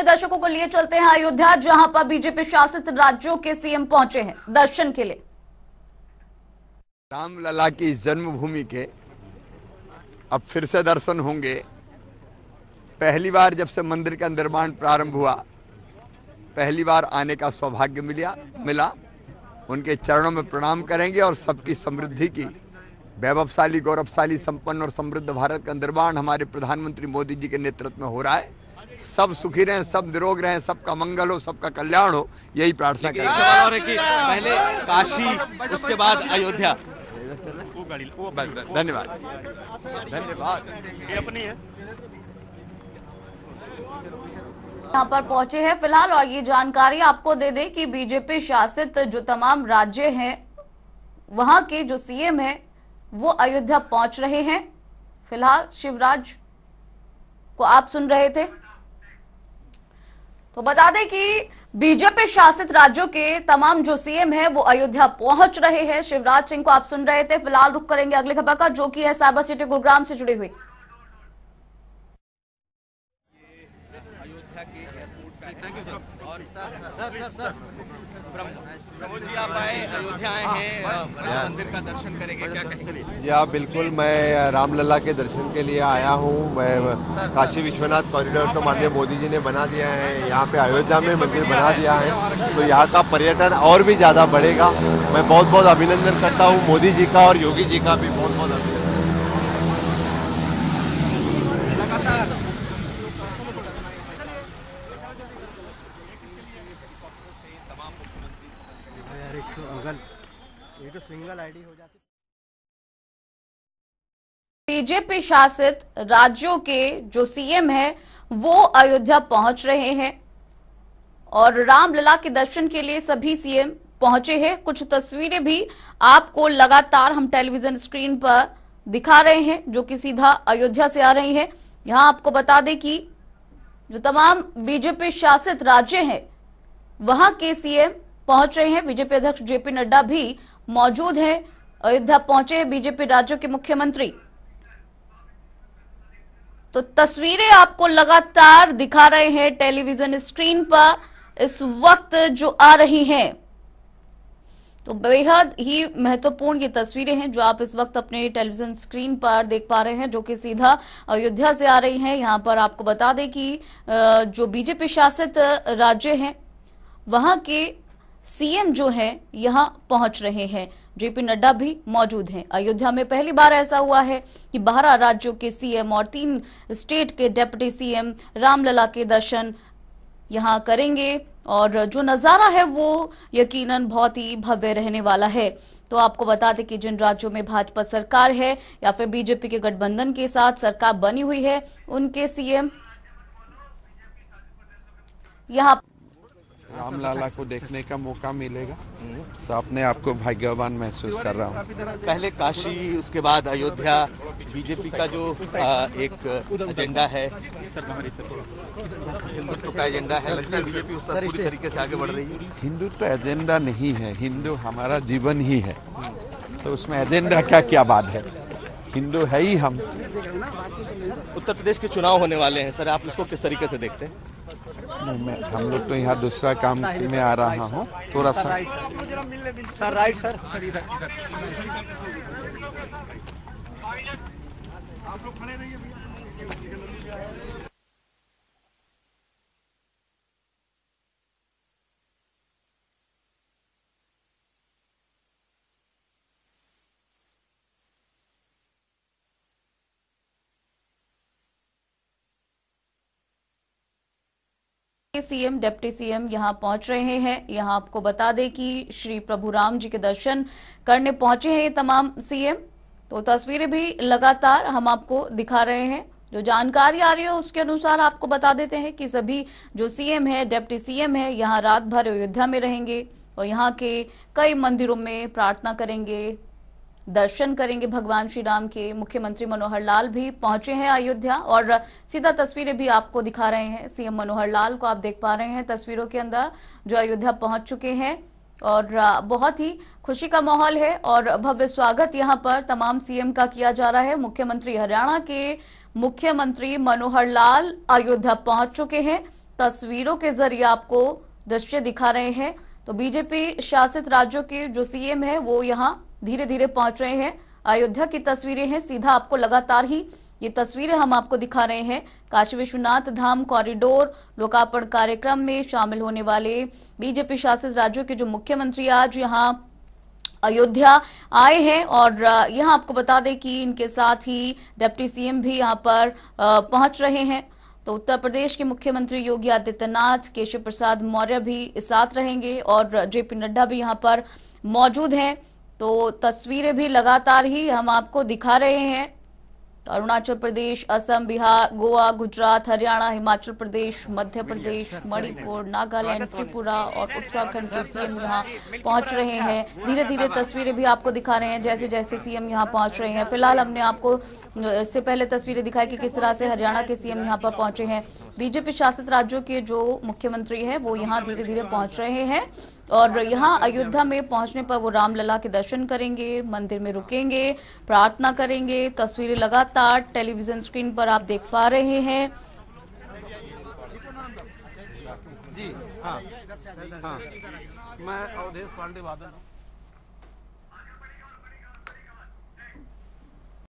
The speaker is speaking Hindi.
अपने दर्शकों को लिए चलते हैं अयोध्या, जहां पर बीजेपी शासित राज्यों के सीएम पहुंचे हैं दर्शन के लिए। रामलला की जन्मभूमि के अब फिर से दर्शन होंगे। पहली बार जब से मंदिर का निर्माण प्रारंभ हुआ, पहली बार आने का सौभाग्य मिला। उनके चरणों में प्रणाम करेंगे और सबकी समृद्धि की, वैभवशाली, गौरवशाली, संपन्न और समृद्ध भारत का निर्माण हमारे प्रधानमंत्री मोदी जी के नेतृत्व में हो रहा है। सब सुखी रहें, सब निरोग रहें, सबका मंगल हो, सबका कल्याण हो, यही प्रार्थना करेंगे। पहले काशी, उसके बाद अयोध्या। धन्यवाद, धन्यवाद। ये अपनी है। यहाँ पर पहुंचे हैं फिलहाल, और ये जानकारी आपको दे दें कि बीजेपी शासित जो तमाम राज्य हैं वहां के जो सीएम हैं वो अयोध्या पहुंच रहे हैं। फिलहाल शिवराज को आप सुन रहे थे, तो बता दें कि बीजेपी शासित राज्यों के तमाम जो सीएम हैं वो अयोध्या पहुंच रहे हैं। शिवराज सिंह को आप सुन रहे थे। फिलहाल रुक करेंगे अगली खबर का, जो कि है साइबर सिटी गुरुग्राम से जुड़ी हुई। प्रमोद जी, आप आए, अयोध्या आए हैं, मंदिर का दर्शन करेंगे, क्या कहेंगे? जी हाँ, बिल्कुल। मैं रामलला के दर्शन के लिए आया हूँ। मैं काशी विश्वनाथ कॉरिडोर तो माननीय मोदी जी ने बना दिया है, यहाँ पे अयोध्या में मंदिर बना दिया है, तो यहाँ का पर्यटन और भी ज़्यादा बढ़ेगा। मैं बहुत बहुत अभिनंदन करता हूँ मोदी जी का और योगी जी का भी बहुत बहुत अभिनंदन। ये तो सिंगल आईडी हो जाती। बीजेपी शासित राज्यों के जो सीएम हैं वो अयोध्या पहुंच रहे हैं और रामलला के दर्शन के लिए सभी सीएम पहुंचे हैं। कुछ तस्वीरें भी आपको लगातार हम टेलीविजन स्क्रीन पर दिखा रहे हैं, जो कि सीधा अयोध्या से आ रही हैं। यहां आपको बता दें कि जो तमाम बीजेपी शासित राज्य हैं वहां के सीएम पहुंच रहे हैं। बीजेपी अध्यक्ष जेपी नड्डा भी मौजूद हैं। अयोध्या पहुंचे हैं बीजेपी राज्यों के मुख्यमंत्री। तो तस्वीरें आपको लगातार दिखा रहे हैं टेलीविजन स्क्रीन पर इस वक्त जो आ रही हैं। तो बेहद ही महत्वपूर्ण ये तस्वीरें हैं जो आप इस वक्त अपने टेलीविजन स्क्रीन पर देख पा रहे हैं, जो कि सीधा अयोध्या से आ रही हैं। यहां पर आपको बता दें कि जो बीजेपी शासित राज्य हैं वहां के सीएम जो हैं यहां पहुंच रहे हैं। जेपी नड्डा भी मौजूद हैं। अयोध्या में पहली बार ऐसा हुआ है कि 12 राज्यों के सीएम और 3 स्टेट के डिप्टी सीएम रामलला के दर्शन यहां करेंगे, और जो नजारा है वो यकीनन बहुत ही भव्य रहने वाला है। तो आपको बता दें कि जिन राज्यों में भाजपा सरकार है या फिर बीजेपी के गठबंधन के साथ सरकार बनी हुई है, उनके सीएम यहां रामलला को देखने का मौका मिलेगा, तो अपने आप को भाग्यवान महसूस कर रहा हूँ। पहले काशी, उसके बाद अयोध्या। बीजेपी का जो एक एजेंडा है, हिंदुत्व का एजेंडा है, लगता है बीजेपी उस पर पूरी तरीके से आगे बढ़ रही है। हिंदुत्व एजेंडा नहीं है, हिंदू हमारा जीवन ही है, तो उसमें एजेंडा क्या क्या बात है, हिंदू है ही हम। उत्तर प्रदेश के चुनाव होने वाले हैं सर, आप इसको किस तरीके से देखते हैं? हम लोग तो यहाँ दूसरा काम में आ रहा हूँ, थोड़ा सा सर राइट सर। आप लोग खड़े रहिए। सीएम डिप्टी सीएम यहां पहुंच रहे हैं। यहां आपको बता दें कि श्री प्रभु राम जी के दर्शन करने पहुंचे हैं ये तमाम सीएम। तो तस्वीरें भी लगातार हम आपको दिखा रहे हैं। जो जानकारी आ रही है उसके अनुसार आपको बता देते हैं कि सभी जो सीएम है, डिप्टी सीएम है, यहां रात भर अयोध्या में रहेंगे और यहां के कई मंदिरों में प्रार्थना करेंगे, दर्शन करेंगे भगवान श्री राम के। मुख्यमंत्री मनोहर लाल भी पहुंचे हैं अयोध्या और सीधा तस्वीरें भी आपको दिखा रहे हैं। सीएम मनोहर लाल को आप देख पा रहे हैं तस्वीरों के अंदर, जो अयोध्या पहुंच चुके हैं और बहुत ही खुशी का माहौल है और भव्य स्वागत यहां पर तमाम सीएम का किया जा रहा है। मुख्यमंत्री हरियाणा के मुख्यमंत्री मनोहर लाल अयोध्या पहुंच चुके हैं तस्वीरों के जरिए आपको दृश्य दिखा रहे हैं। तो बीजेपी शासित राज्यों के जो सीएम है वो यहाँ धीरे धीरे पहुंच रहे हैं। अयोध्या की तस्वीरें हैं, सीधा आपको लगातार ही ये तस्वीरें हम आपको दिखा रहे हैं। काशी विश्वनाथ धाम कॉरिडोर लोकार्पण कार्यक्रम में शामिल होने वाले बीजेपी शासित राज्यों के जो मुख्यमंत्री आज यहाँ अयोध्या आए हैं और यहाँ आपको बता दें कि इनके साथ ही डिप्टी सीएम भी यहाँ पर पहुंच रहे हैं। तो उत्तर प्रदेश के मुख्यमंत्री योगी आदित्यनाथ, केशव प्रसाद मौर्य भी साथ रहेंगे और जेपी नड्डा भी यहाँ पर मौजूद हैं। तो तस्वीरें भी लगातार ही हम आपको दिखा रहे हैं। अरुणाचल प्रदेश, असम, बिहार, गोवा, गुजरात, हरियाणा, हिमाचल प्रदेश, मध्य प्रदेश, मणिपुर, नागालैंड, त्रिपुरा और उत्तराखंड के सीएम यहाँ पहुंच रहे हैं। धीरे धीरे तस्वीरें भी आपको दिखा रहे हैं जैसे जैसे सीएम यहाँ पहुंच रहे हैं। फिलहाल हमने आपको इससे पहले तस्वीरें दिखाई कि किस तरह से हरियाणा के सीएम यहाँ पर पहुंचे हैं। बीजेपी शासित राज्यों के जो मुख्यमंत्री हैं वो यहाँ धीरे धीरे पहुंच रहे हैं और यहाँ अयोध्या में पहुंचने पर वो रामलला के दर्शन करेंगे, मंदिर में रुकेंगे, प्रार्थना करेंगे। तस्वीरें लगातार टेलीविजन स्क्रीन पर आप देख पा रहे हैं। जी हाँ, मैं अवधेश पांडे बादल।